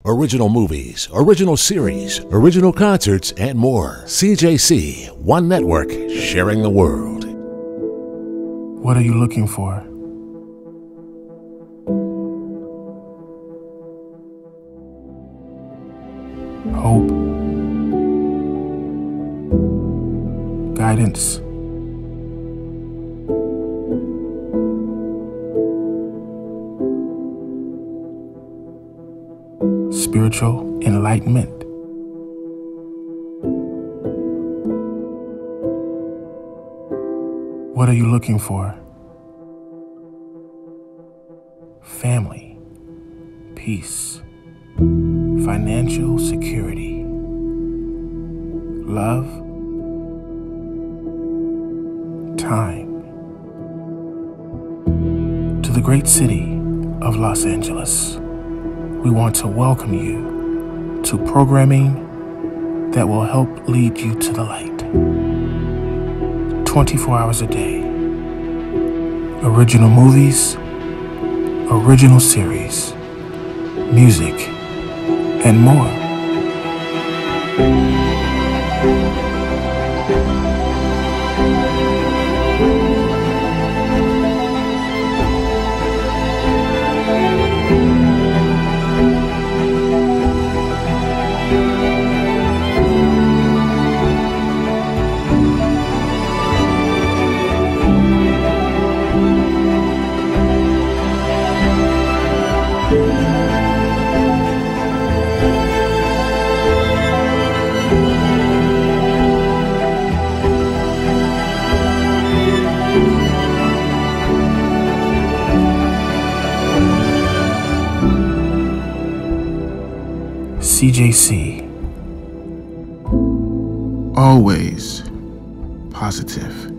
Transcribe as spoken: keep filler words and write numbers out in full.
Original movies, original series, original concerts, and more. C J C, one network, sharing the world. What are you looking for? Hope, guidance, spiritual enlightenment. What are you looking for? Family, peace, financial security, love, time. To the great city of Los Angeles, we want to welcome you to programming that will help lead you to the light. twenty-four hours a day. Original movies, original series, music, and more. C J C. Always positive.